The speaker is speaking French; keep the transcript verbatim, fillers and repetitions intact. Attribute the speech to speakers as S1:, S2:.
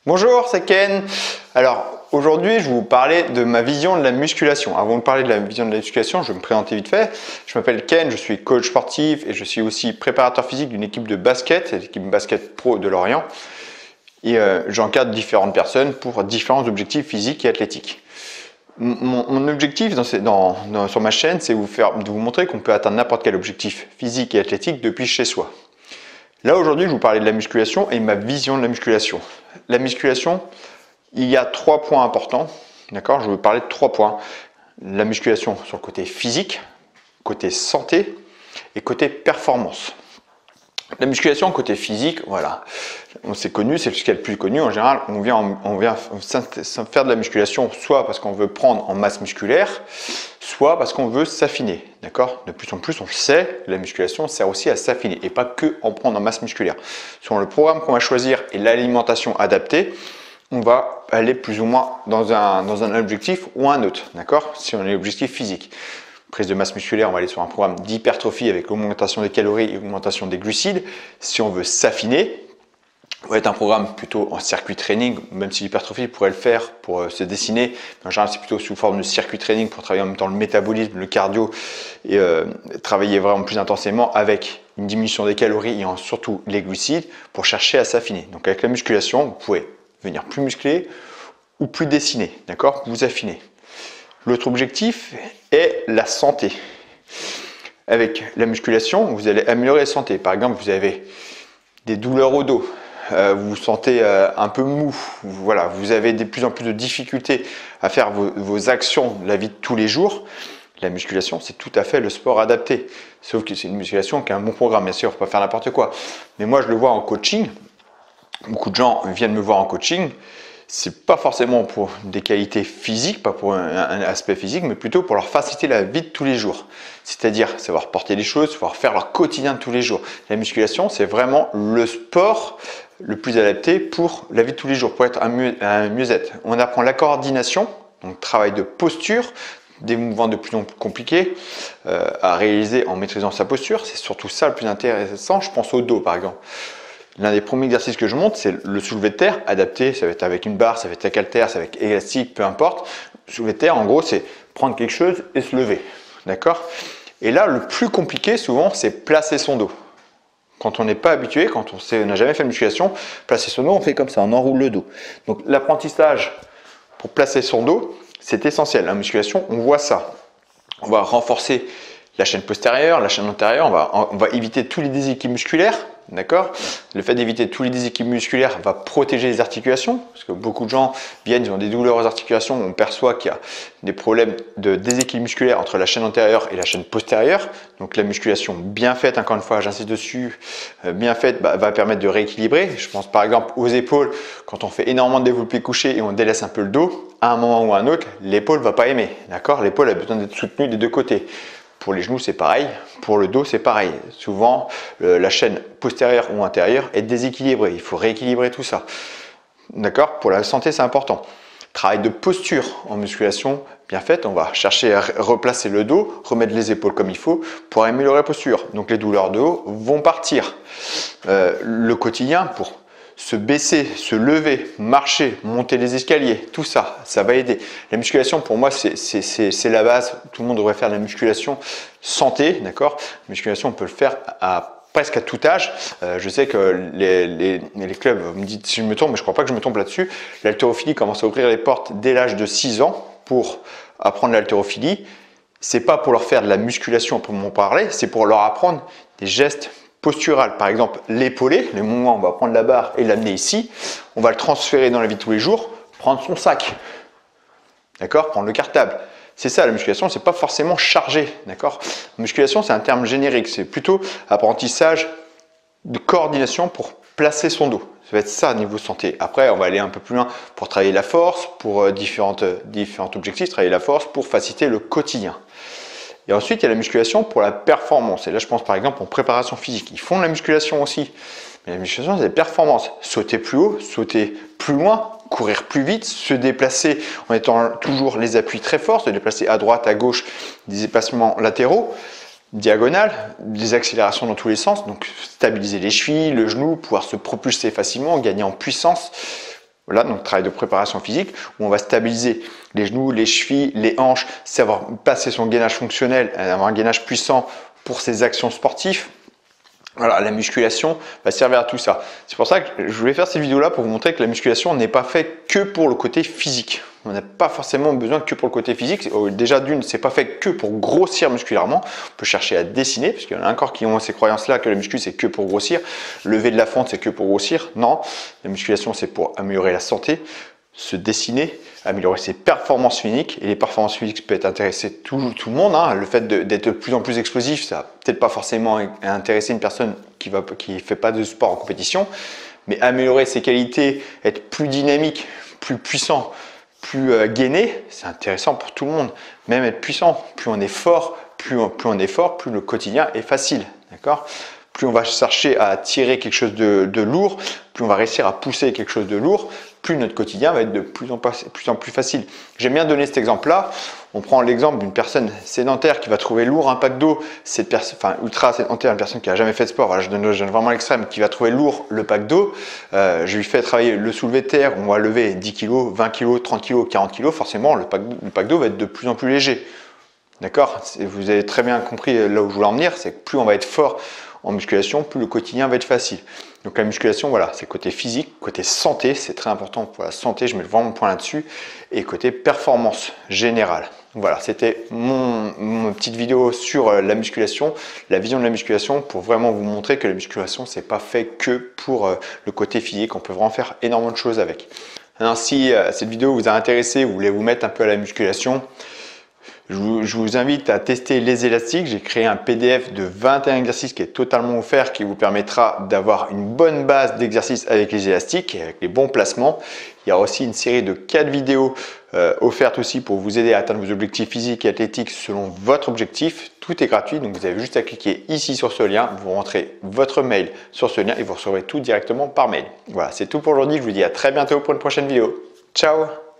S1: Bonjour, c'est Ken. Alors aujourd'hui, je vais vous parler de ma vision de la musculation. Avant de parler de la vision de la musculation, je vais me présenter vite fait. Je m'appelle Ken, je suis coach sportif et je suis aussi préparateur physique d'une équipe de basket, l'équipe basket pro de Lorient. Et euh, j'encadre différentes personnes pour différents objectifs physiques et athlétiques. Mon, mon objectif dans ces, dans, dans, sur ma chaîne, c'est vous faire, de vous montrer qu'on peut atteindre n'importe quel objectif physique et athlétique depuis chez soi. Là aujourd'hui, je vais vous parler de la musculation et ma vision de la musculation. La musculation, il y a trois points importants. D'accord ? Je vais vous parler de trois points. La musculation sur le côté physique, côté santé et côté performance. La musculation côté physique, voilà, c'est connu, c'est ce qu'il y a de plus connu. En général, on vient, on vient faire de la musculation soit parce qu'on veut prendre en masse musculaire, soit parce qu'on veut s'affiner. D'accord ? De plus en plus, on le sait, la musculation sert aussi à s'affiner et pas que en prendre en masse musculaire. Selon le programme qu'on va choisir et l'alimentation adaptée, on va aller plus ou moins dans un, dans un objectif ou un autre. D'accord ? Si on est objectif physique. Prise de masse musculaire, on va aller sur un programme d'hypertrophie avec augmentation des calories et augmentation des glucides. Si on veut s'affiner, on va être un programme plutôt en circuit training, même si l'hypertrophie pourrait le faire pour se dessiner. En général, c'est plutôt sous forme de circuit training pour travailler en même temps le métabolisme, le cardio et euh, travailler vraiment plus intensément avec une diminution des calories et en, surtout les glucides pour chercher à s'affiner. Donc avec la musculation, vous pouvez venir plus musclé ou plus dessiné, d'accord ? Vous affinez. L'autre objectif est la santé. Avec la musculation, vous allez améliorer la santé. Par exemple, vous avez des douleurs au dos, euh, vous vous sentez euh, un peu mou, voilà, vous avez de plus en plus de difficultés à faire vos, vos actions de la vie de tous les jours. La musculation, c'est tout à fait le sport adapté. Sauf que c'est une musculation qui a un bon programme. Bien sûr, il ne faut pas faire n'importe quoi. Mais moi, je le vois en coaching. Beaucoup de gens viennent me voir en coaching. C'est pas forcément pour des qualités physiques, pas pour un, un aspect physique, mais plutôt pour leur faciliter la vie de tous les jours. C'est-à-dire savoir porter les choses, savoir faire leur quotidien de tous les jours. La musculation, c'est vraiment le sport le plus adapté pour la vie de tous les jours, pour être un mieux, un mieux-être. On apprend la coordination, donc travail de posture, des mouvements de plus en plus compliqués euh, à réaliser en maîtrisant sa posture. C'est surtout ça le plus intéressant. Je pense au dos, par exemple. L'un des premiers exercices que je montre, c'est le soulevé de terre adapté. Ça va être avec une barre, ça va être avec haltère, ça va être avec élastique, peu importe. Le soulevé de terre, en gros, c'est prendre quelque chose et se lever. D'accord ? Et là, le plus compliqué, souvent, c'est placer son dos. Quand on n'est pas habitué, quand on n'a jamais fait de musculation, placer son dos, on fait comme ça, on enroule le dos. Donc, l'apprentissage pour placer son dos, c'est essentiel. La musculation, on voit ça. On va renforcer la chaîne postérieure, la chaîne antérieure, on va, on va éviter tous les déséquilibres musculaires. D'accord ? Le fait d'éviter tous les déséquilibres musculaires va protéger les articulations, parce que beaucoup de gens viennent, ils ont des douleurs aux articulations, on perçoit qu'il y a des problèmes de déséquilibre musculaire entre la chaîne antérieure et la chaîne postérieure. Donc la musculation bien faite, encore une fois, j'insiste dessus, bien faite, bah, va permettre de rééquilibrer. Je pense par exemple aux épaules, quand on fait énormément de développé couché et on délaisse un peu le dos, à un moment ou à un autre, l'épaule ne va pas aimer. D'accord ? L'épaule a besoin d'être soutenue des deux côtés. Pour les genoux, c'est pareil. Pour le dos, c'est pareil. Souvent, euh, la chaîne postérieure ou antérieure est déséquilibrée. Il faut rééquilibrer tout ça. D'accord ? Pour la santé, c'est important. Travail de posture en musculation bien faite. On va chercher à replacer le dos, remettre les épaules comme il faut pour améliorer la posture. Donc, les douleurs de dos vont partir. Euh, le quotidien, pour se baisser, se lever, marcher, monter les escaliers, tout ça, ça va aider. La musculation, pour moi, c'est la base. Tout le monde devrait faire de la musculation santé, d'accord ? La musculation, on peut le faire à presque à tout âge. Euh, je sais que les, les, les clubs me disent si je me trompe, mais je ne crois pas que je me trompe là-dessus. L'haltérophilie commence à ouvrir les portes dès l'âge de six ans pour apprendre l'haltérophilie. C'est pas pour leur faire de la musculation, pour m'en parler, c'est pour leur apprendre des gestes postural, par exemple l'épaulé, le moment où on va prendre la barre et l'amener ici, on va le transférer dans la vie de tous les jours, prendre son sac, d'accord, prendre le cartable. C'est ça la musculation, c'est pas forcément chargé, d'accord. Musculation, c'est un terme générique, c'est plutôt apprentissage de coordination pour placer son dos. Ça va être ça niveau santé. Après, on va aller un peu plus loin pour travailler la force, pour euh, différentes, différents objectifs, travailler la force pour faciliter le quotidien. Et ensuite, il y a la musculation pour la performance. Et là, je pense par exemple en préparation physique. Ils font de la musculation aussi. Mais la musculation, c'est la performance. Sauter plus haut, sauter plus loin, courir plus vite, se déplacer en étant toujours les appuis très forts, se déplacer à droite, à gauche, des déplacements latéraux, diagonales, des accélérations dans tous les sens. Donc, stabiliser les chevilles, le genou, pouvoir se propulser facilement, gagner en puissance. Voilà, donc travail de préparation physique où on va stabiliser les genoux, les chevilles, les hanches, savoir passer son gainage fonctionnel, avoir un gainage puissant pour ses actions sportives. Voilà, la musculation va servir à tout ça. C'est pour ça que je voulais faire cette vidéo-là pour vous montrer que la musculation n'est pas faite que pour le côté physique. On n'a pas forcément besoin que pour le côté physique. Déjà d'une, c'est pas fait que pour grossir musculairement. On peut chercher à dessiner, parce qu'il y en a encore qui ont ces croyances-là que la muscu c'est que pour grossir. Lever de la fente c'est que pour grossir. Non, la musculation c'est pour améliorer la santé, se dessiner, améliorer ses performances physiques. Et les performances physiques peuvent intéresser tout, tout le monde. Hein. Le fait d'être de plus en plus explosif, ça va peut-être pas forcément intéresser une personne qui ne qui fait pas de sport en compétition. Mais améliorer ses qualités, être plus dynamique, plus puissant, plus euh, gainé, c'est intéressant pour tout le monde. Même être puissant, plus on est fort, plus on, plus on est fort, plus le quotidien est facile. D'accord ? Plus on va chercher à tirer quelque chose de, de lourd, plus on va réussir à pousser quelque chose de lourd, plus notre quotidien va être de plus en plus, plus, en plus facile. J'aime bien donner cet exemple-là. On prend l'exemple d'une personne sédentaire qui va trouver lourd un pack d'eau, cette personne, enfin ultra sédentaire, une personne qui n'a jamais fait de sport, voilà, je, donne, je donne vraiment l'extrême, qui va trouver lourd le pack d'eau. Euh, je lui fais travailler le soulevé de terre, on va lever dix kilos, vingt kilos, trente kilos, quarante kilos, forcément le pack, le pack d'eau va être de plus en plus léger. D'accord ? Vous avez très bien compris là où je voulais en venir, c'est que plus on va être fort en musculation, plus le quotidien va être facile. Donc la musculation, voilà, c'est côté physique, côté santé, c'est très important pour la santé, je mets vraiment le point là-dessus, et côté performance générale. Voilà, c'était mon, mon petite vidéo sur la musculation, la vision de la musculation, pour vraiment vous montrer que la musculation, c'est pas fait que pour le côté physique, on peut vraiment faire énormément de choses avec. Alors, si cette vidéo vous a intéressé, vous voulez vous mettre un peu à la musculation, Je vous, je vous invite à tester les élastiques. J'ai créé un P D F de vingt et un exercices qui est totalement offert, qui vous permettra d'avoir une bonne base d'exercices avec les élastiques et avec les bons placements. Il y a aussi une série de quatre vidéos euh, offertes aussi pour vous aider à atteindre vos objectifs physiques et athlétiques selon votre objectif. Tout est gratuit, donc vous avez juste à cliquer ici sur ce lien, vous rentrez votre mail sur ce lien et vous recevrez tout directement par mail. Voilà, c'est tout pour aujourd'hui. Je vous dis à très bientôt pour une prochaine vidéo. Ciao!